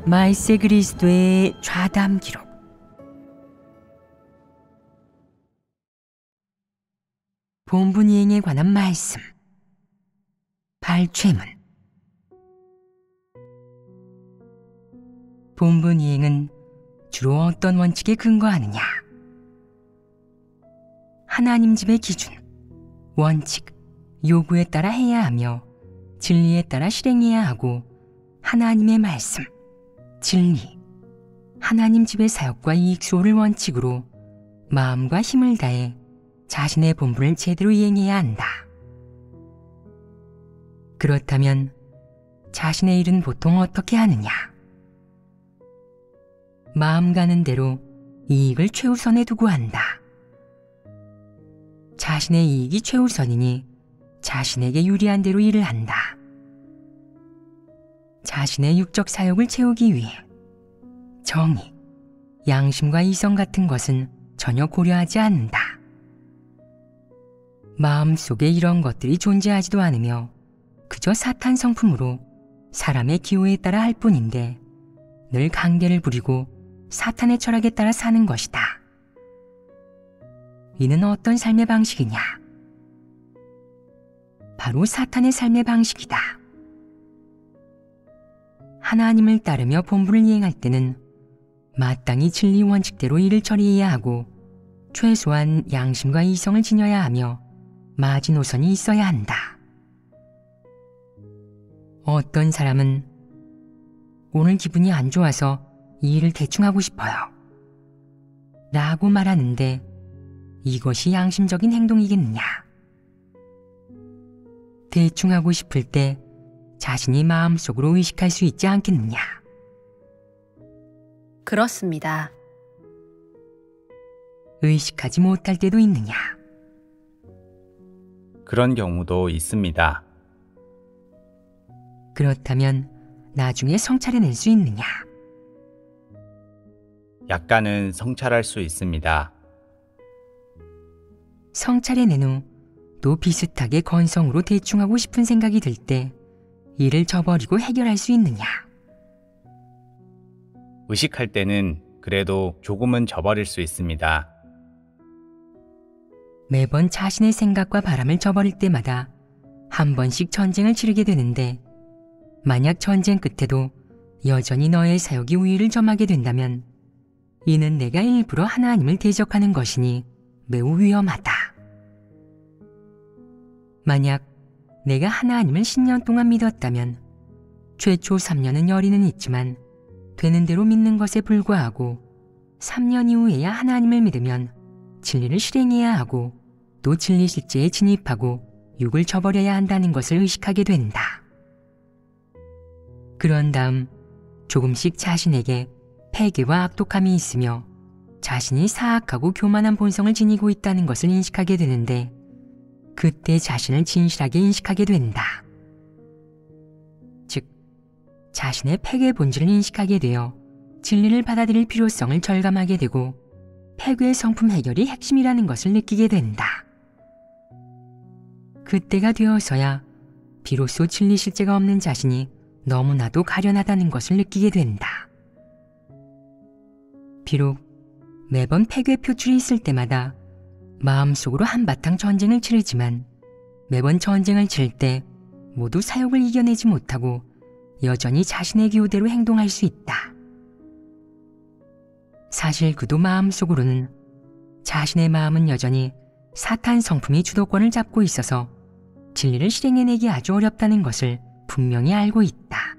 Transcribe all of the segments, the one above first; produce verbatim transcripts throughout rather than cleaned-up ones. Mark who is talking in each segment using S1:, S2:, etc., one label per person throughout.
S1: 말세 그리스도의 좌담 기록. 본분이행에 관한 말씀. 발췌문. 본분이행은 주로 어떤 원칙에 근거하느냐? 하나님 집의 기준, 원칙, 요구에 따라 해야 하며 진리에 따라 실행해야 하고, 하나님의 말씀, 진리, 하나님 집의 사역과 이익 수호를 원칙으로 마음과 힘을 다해 자신의 본분을 제대로 이행해야 한다. 그렇다면 자신의 일은 보통 어떻게 하느냐? 마음 가는 대로 이익을 최우선에 두고 한다. 자신의 이익이 최우선이니 자신에게 유리한 대로 일을 한다. 자신의 육적 사욕을 채우기 위해 정의, 양심과 이성 같은 것은 전혀 고려하지 않는다. 마음속에 이런 것들이 존재하지도 않으며 그저 사탄 성품으로 사람의 기호에 따라 할 뿐인데 늘 강대를 부리고 사탄의 철학에 따라 사는 것이다. 이는 어떤 삶의 방식이냐? 바로 사탄의 삶의 방식이다. 하나님을 따르며 본분을 이행할 때는 마땅히 진리 원칙대로 일을 처리해야 하고 최소한 양심과 이성을 지녀야 하며 마지노선이 있어야 한다. 어떤 사람은 오늘 기분이 안 좋아서 이 일을 대충 하고 싶어요 라고 말하는데 이것이 양심적인 행동이겠느냐? 대충 하고 싶을 때 자신이 마음속으로 의식할 수 있지 않겠느냐?
S2: 그렇습니다.
S1: 의식하지 못할 때도 있느냐?
S3: 그런 경우도 있습니다.
S1: 그렇다면 나중에 성찰해낼 수 있느냐?
S3: 약간은 성찰할 수 있습니다.
S1: 성찰해낸 후 또 비슷하게 건성으로 대충 하고 싶은 생각이 들 때 이를 저버리고 해결할 수 있느냐?
S3: 의식할 때는 그래도 조금은 저버릴 수 있습니다.
S1: 매번 자신의 생각과 바람을 저버릴 때마다 한 번씩 전쟁을 치르게 되는데 만약 전쟁 끝에도 여전히 너의 사욕이 우위를 점하게 된다면 이는 내가 일부러 하나님을 대적하는 것이니 매우 위험하다. 만약 내가 하나님을 십 년 동안 믿었다면 최초 삼 년은 열의는 있지만 되는 대로 믿는 것에 불과하고 삼 년 이후에야 하나님을 믿으면 진리를 실행해야 하고 또 진리 실제에 진입하고 육을 저버려야 한다는 것을 의식하게 된다. 그런 다음 조금씩 자신에게 패괴와 악독함이 있으며 자신이 사악하고 교만한 본성을 지니고 있다는 것을 인식하게 되는데 그때 자신을 진실하게 인식하게 된다. 즉, 자신의 패괴의 본질을 인식하게 되어 진리를 받아들일 필요성을 절감하게 되고 패괴의 성품 해결이 핵심이라는 것을 느끼게 된다. 그때가 되어서야 비로소 진리 실제가 없는 자신이 너무나도 가련하다는 것을 느끼게 된다. 비록 매번 패괴 표출이 있을 때마다 마음속으로 한바탕 전쟁을 치르지만 매번 전쟁을 칠 때 모두 사욕을 이겨내지 못하고 여전히 자신의 기호대로 행동할 수 있다. 사실 그도 마음속으로는 자신의 마음은 여전히 사탄 성품이 주도권을 잡고 있어서 진리를 실행해내기 아주 어렵다는 것을 분명히 알고 있다.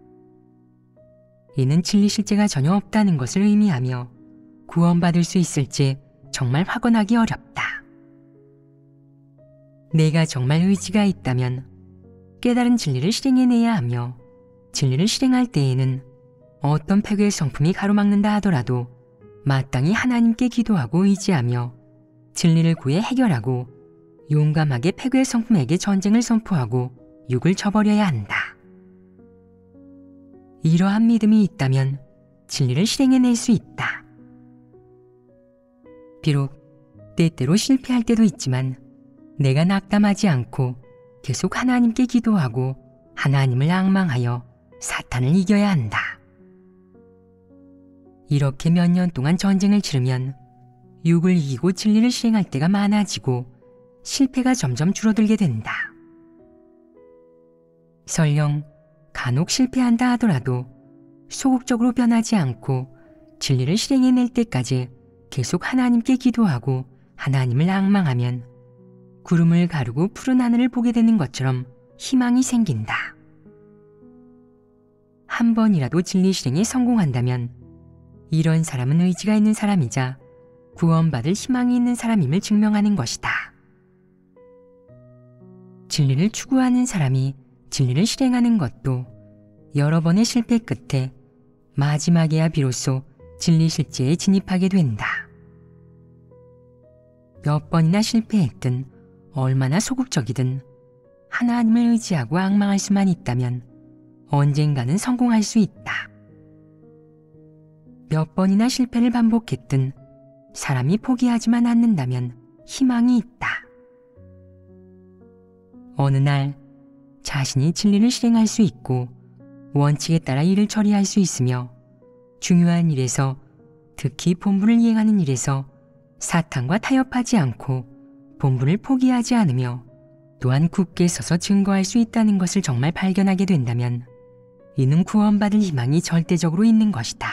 S1: 이는 진리 실제가 전혀 없다는 것을 의미하며 구원받을 수 있을지 정말 확언하기 어렵다. 내가 정말 의지가 있다면 깨달은 진리를 실행해내야 하며 진리를 실행할 때에는 어떤 패괴의 성품이 가로막는다 하더라도 마땅히 하나님께 기도하고 의지하며 진리를 구해 해결하고 용감하게 패괴의 성품에게 전쟁을 선포하고 육을 저버려야 한다. 이러한 믿음이 있다면 진리를 실행해낼 수 있다. 비록 때때로 실패할 때도 있지만 내가 낙담하지 않고 계속 하나님께 기도하고 하나님을 앙망하여 사탄을 이겨야 한다. 이렇게 몇 년 동안 전쟁을 치르면 육을 이기고 진리를 실행할 때가 많아지고 실패가 점점 줄어들게 된다. 설령 간혹 실패한다 하더라도 소극적으로 변하지 않고 진리를 실행해낼 때까지 계속 하나님께 기도하고 하나님을 앙망하면 구름을 가르고 푸른 하늘을 보게 되는 것처럼 희망이 생긴다. 한 번이라도 진리 실행에 성공한다면 이런 사람은 의지가 있는 사람이자 구원받을 희망이 있는 사람임을 증명하는 것이다. 진리를 추구하는 사람이 진리를 실행하는 것도 여러 번의 실패 끝에 마지막에야 비로소 진리 실제에 진입하게 된다. 몇 번이나 실패했든 얼마나 소극적이든 하나님을 의지하고 앙망할 수만 있다면 언젠가는 성공할 수 있다. 몇 번이나 실패를 반복했든 사람이 포기하지만 않는다면 희망이 있다. 어느 날 자신이 진리를 실행할 수 있고 원칙에 따라 일을 처리할 수 있으며 중요한 일에서, 특히 본분을 이행하는 일에서 사탄과 타협하지 않고 본분을 포기하지 않으며 또한 굳게 서서 증거할 수 있다는 것을 정말 발견하게 된다면 이는 구원받을 희망이 절대적으로 있는 것이다.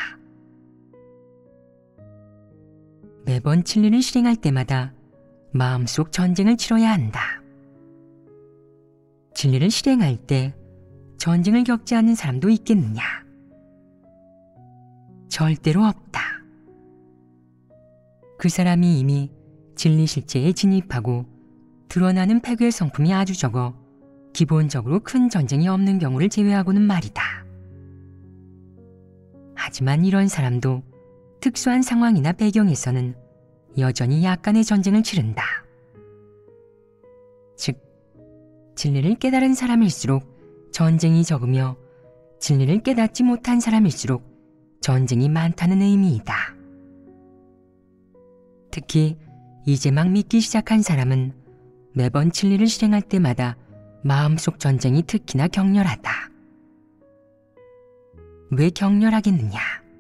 S1: 매번 진리를 실행할 때마다 마음속 전쟁을 치러야 한다. 진리를 실행할 때 전쟁을 겪지 않는 사람도 있겠느냐? 절대로 없다. 그 사람이 이미 진리 실제에 진입하고 드러나는 패괴의 성품이 아주 적어 기본적으로 큰 전쟁이 없는 경우를 제외하고는 말이다. 하지만 이런 사람도 특수한 상황이나 배경에서는 여전히 약간의 전쟁을 치른다. 즉, 진리를 깨달은 사람일수록 전쟁이 적으며 진리를 깨닫지 못한 사람일수록 전쟁이 많다는 의미이다. 특히 이제 막 믿기 시작한 사람은 매번 진리를 실행할 때마다 마음속 전쟁이 특히나 격렬하다. 왜 격렬하겠느냐?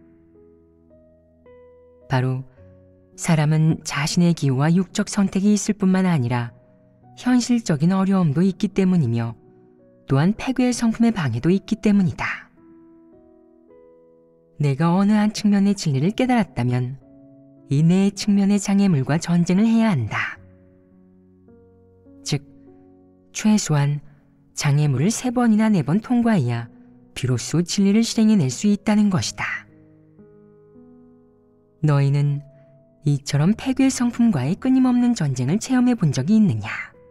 S1: 바로 사람은 자신의 기호와 육적 선택이 있을 뿐만 아니라 현실적인 어려움도 있기 때문이며 또한 패괴의 성품의 방해도 있기 때문이다. 내가 어느 한 측면의 진리를 깨달았다면 이 네 측면의 장애물과 전쟁을 해야 한다. 즉, 최소한 장애물을 세 번이나 네 번 통과해야 비로소 진리를 실행해낼 수 있다는 것이다. 너희는 이처럼 패괴의 성품과의 끊임없는 전쟁을 체험해 본 적이 있느냐?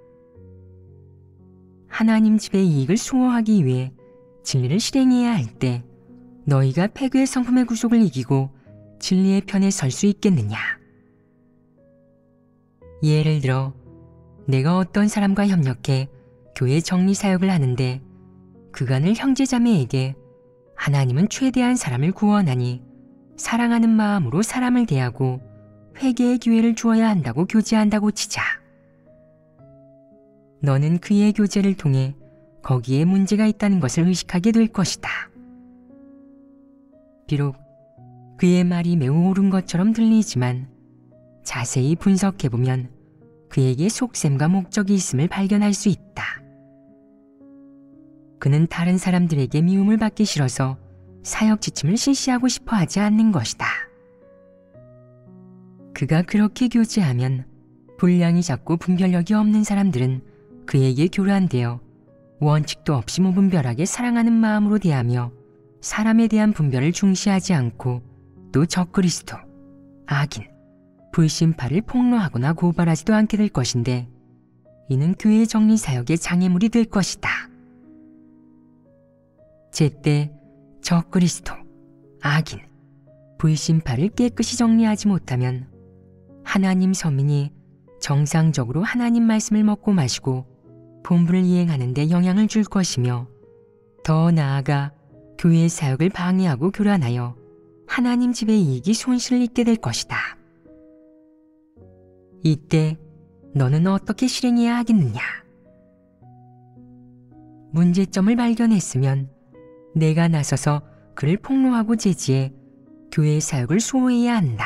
S1: 하나님 집의 이익을 수호하기 위해 진리를 실행해야 할 때 너희가 패괴의 성품의 구속을 이기고 진리의 편에 설 수 있겠느냐? 예를 들어 내가 어떤 사람과 협력해 교회 정리 사역을 하는데 그간을 형제자매에게 하나님은 최대한 사람을 구원하니 사랑하는 마음으로 사람을 대하고 회개의 기회를 주어야 한다고 교제한다고 치자. 너는 그의 교제를 통해 거기에 문제가 있다는 것을 의식하게 될 것이다. 비록 그의 말이 매우 옳은 것처럼 들리지만 자세히 분석해보면 그에게 속셈과 목적이 있음을 발견할 수 있다. 그는 다른 사람들에게 미움을 받기 싫어서 사역 지침을 실시하고 싶어 하지 않는 것이다. 그가 그렇게 교제하면 분량이 작고 분별력이 없는 사람들은 그에게 교란되어 원칙도 없이 무분별하게 사랑하는 마음으로 대하며 사람에 대한 분별을 중시하지 않고 또 적그리스도, 악인, 불신파를 폭로하거나 고발하지도 않게 될 것인데 이는 교회 정리 사역의 장애물이 될 것이다. 제때 적그리스도, 악인, 불신파를 깨끗이 정리하지 못하면 하나님 서민이 정상적으로 하나님 말씀을 먹고 마시고 본분을 이행하는 데 영향을 줄 것이며 더 나아가 교회의 사역을 방해하고 교란하여 하나님 집의 이익이 손실을 입게 될 것이다. 이때 너는 어떻게 실행해야 하겠느냐? 문제점을 발견했으면 내가 나서서 그를 폭로하고 제지해 교회 사역을 수호해야 한다.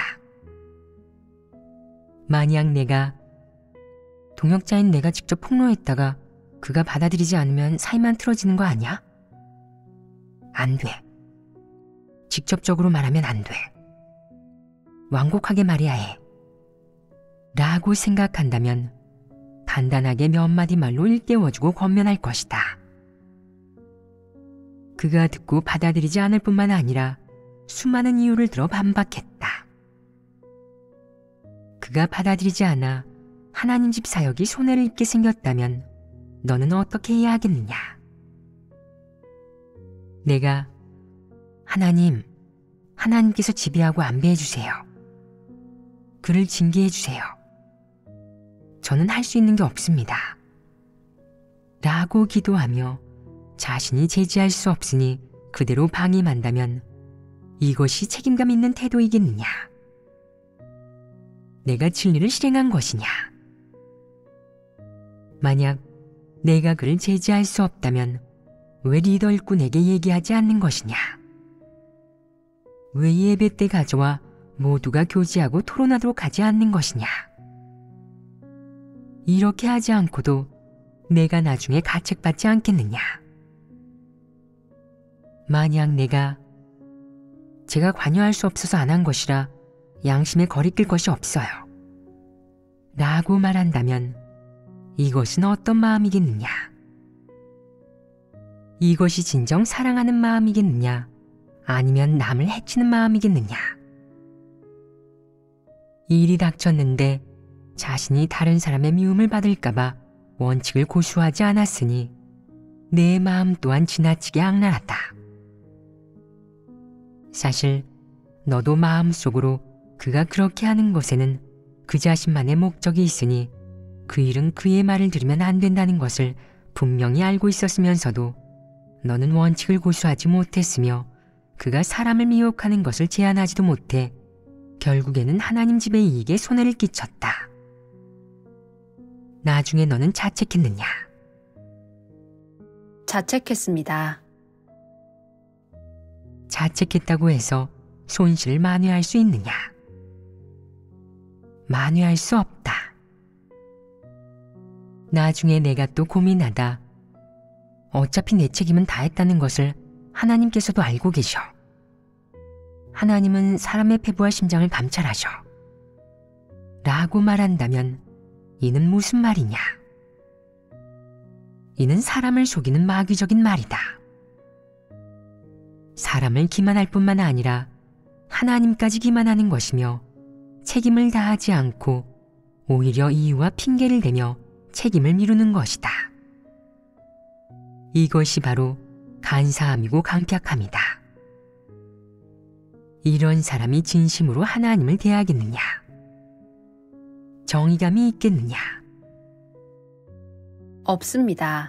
S1: 만약 내가 동역자인 내가 직접 폭로했다가 그가 받아들이지 않으면 사이만 틀어지는 거 아니야? 안 돼. 직접적으로 말하면 안 돼. 완곡하게 말해야 해. 라고 생각한다면 간단하게 몇 마디 말로 일깨워주고 권면할 것이다. 그가 듣고 받아들이지 않을 뿐만 아니라 수많은 이유를 들어 반박했다. 그가 받아들이지 않아 하나님 집 사역이 손해를 입게 생겼다면 너는 어떻게 해야 하겠느냐? 내가 하나님, 하나님께서 지배하고 안배해 주세요. 그를 징계해 주세요. 저는 할 수 있는 게 없습니다. 라고 기도하며 자신이 제지할 수 없으니 그대로 방임한다면 이것이 책임감 있는 태도이겠느냐? 내가 진리를 실행한 것이냐? 만약 내가 그를 제지할 수 없다면 왜 리더 일꾼에게 얘기하지 않는 것이냐? 왜 예배 때 가져와 모두가 교제하고 토론하도록 하지 않는 것이냐? 이렇게 하지 않고도 내가 나중에 가책받지 않겠느냐? 만약 내가 제가 관여할 수 없어서 안 한 것이라 양심에 거리낄 것이 없어요. 라고 말한다면 이것은 어떤 마음이겠느냐? 이것이 진정 사랑하는 마음이겠느냐? 아니면 남을 해치는 마음이겠느냐? 일이 닥쳤는데 자신이 다른 사람의 미움을 받을까봐 원칙을 고수하지 않았으니 내 마음 또한 지나치게 악랄하다. 사실 너도 마음속으로 그가 그렇게 하는 것에는 그 자신만의 목적이 있으니 그 일은 그의 말을 들으면 안 된다는 것을 분명히 알고 있었으면서도 너는 원칙을 고수하지 못했으며 그가 사람을 미혹하는 것을 제한하지도 못해 결국에는 하나님 집의 이익에 손해를 끼쳤다. 나중에 너는 자책했느냐?
S2: 자책했습니다.
S1: 자책했다고 해서 손실을 만회할 수 있느냐? 만회할 수 없다. 나중에 내가 또 고민하다 어차피 내 책임은 다했다는 것을 하나님께서도 알고 계셔. 하나님은 사람의 패부와 심장을 감찰하셔. 라고 말한다면 이는 무슨 말이냐? 이는 사람을 속이는 마귀적인 말이다. 사람을 기만할 뿐만 아니라 하나님까지 기만하는 것이며 책임을 다하지 않고 오히려 이유와 핑계를 대며 책임을 미루는 것이다. 이것이 바로 간사함이고 강팍함이다. 이런 사람이 진심으로 하나님을 대하겠느냐? 정의감이 있겠느냐?
S2: 없습니다.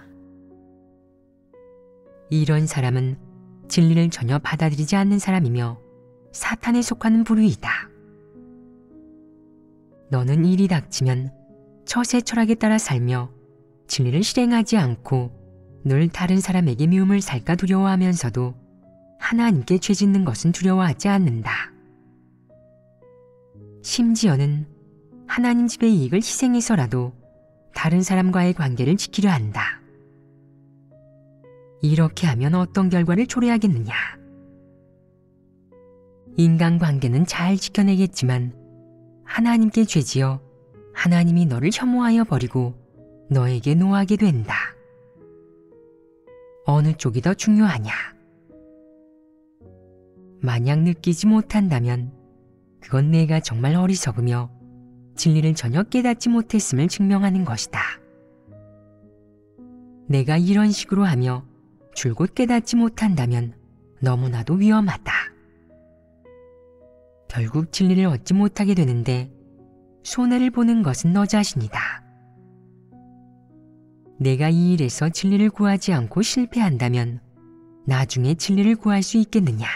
S1: 이런 사람은 진리를 전혀 받아들이지 않는 사람이며 사탄에 속하는 부류이다. 너는 일이 닥치면 처세 철학에 따라 살며 진리를 실행하지 않고 늘 다른 사람에게 미움을 살까 두려워하면서도 하나님께 죄짓는 것은 두려워하지 않는다. 심지어는 하나님 집의 이익을 희생해서라도 다른 사람과의 관계를 지키려 한다. 이렇게 하면 어떤 결과를 초래하겠느냐? 인간관계는 잘 지켜내겠지만 하나님께 죄지어 하나님이 너를 혐오하여 버리고 너에게 노하게 된다. 어느 쪽이 더 중요하냐? 만약 느끼지 못한다면 그건 내가 정말 어리석으며 진리를 전혀 깨닫지 못했음을 증명하는 것이다. 내가 이런 식으로 하며 줄곧 깨닫지 못한다면 너무나도 위험하다. 결국 진리를 얻지 못하게 되는데 손해를 보는 것은 너 자신이다. 내가 이 일에서 진리를 구하지 않고 실패한다면 나중에 진리를 구할 수 있겠느냐?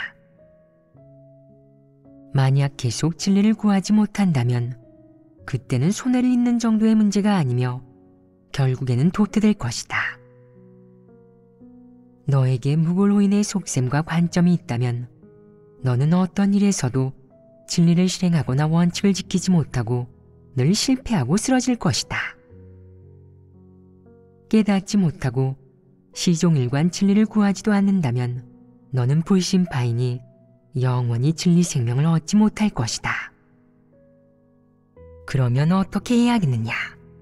S1: 만약 계속 진리를 구하지 못한다면 그때는 손해를 입는 정도의 문제가 아니며 결국에는 도태될 것이다. 너에게 무골호인의 속셈과 관점이 있다면 너는 어떤 일에서도 진리를 실행하거나 원칙을 지키지 못하고 늘 실패하고 쓰러질 것이다. 깨닫지 못하고 시종일관 진리를 구하지도 않는다면 너는 불신파이니 영원히 진리 생명을 얻지 못할 것이다. 그러면 어떻게 해야겠느냐?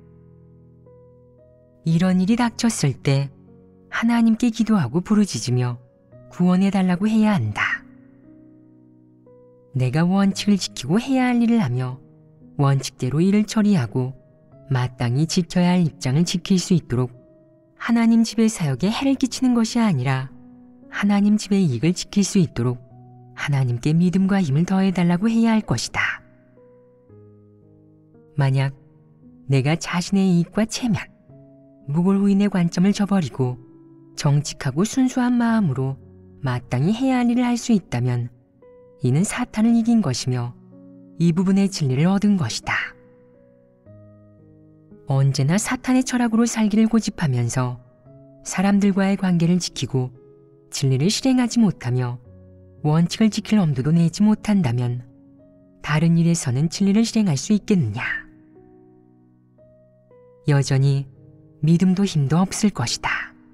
S1: 이런 일이 닥쳤을 때 하나님께 기도하고 부르짖으며 구원해달라고 해야 한다. 내가 원칙을 지키고 해야 할 일을 하며 원칙대로 일을 처리하고 마땅히 지켜야 할 입장을 지킬 수 있도록 하나님 집의 사역에 해를 끼치는 것이 아니라 하나님 집의 이익을 지킬 수 있도록 하나님께 믿음과 힘을 더해달라고 해야 할 것이다. 만약 내가 자신의 이익과 체면, 무골후인의 관점을 저버리고 정직하고 순수한 마음으로 마땅히 해야 할 일을 할 수 있다면 이는 사탄을 이긴 것이며 이 부분의 진리를 얻은 것이다. 언제나 사탄의 철학으로 살기를 고집하면서 사람들과의 관계를 지키고 진리를 실행하지 못하며 원칙을 지킬 엄두도 내지 못한다면 다른 일에서는 진리를 실행할 수 있겠느냐? 여전히 믿음도 힘도 없을 것이다.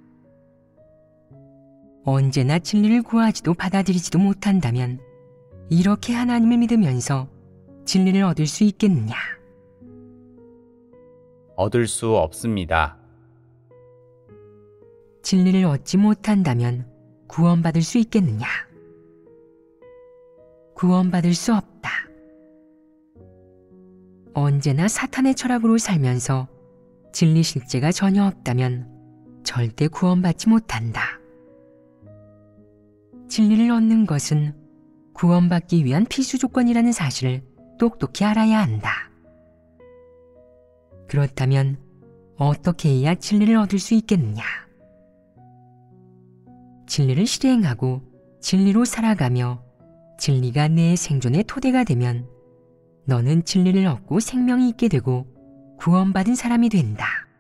S1: 언제나 진리를 구하지도 받아들이지도 못한다면 이렇게 하나님을 믿으면서 진리를 얻을 수 있겠느냐?
S3: 얻을 수 없습니다.
S1: 진리를 얻지 못한다면 구원받을 수 있겠느냐? 구원받을 수 없다. 언제나 사탄의 철학으로 살면서 진리 실제가 전혀 없다면 절대 구원받지 못한다. 진리를 얻는 것은 구원받기 위한 필수 조건이라는 사실을 똑똑히 알아야 한다. 그렇다면 어떻게 해야 진리를 얻을 수 있겠느냐? 진리를 실행하고 진리로 살아가며 진리가 내 생존의 토대가 되면 너는 진리를 얻고 생명이 있게 되고 구원받은 사람이 된다.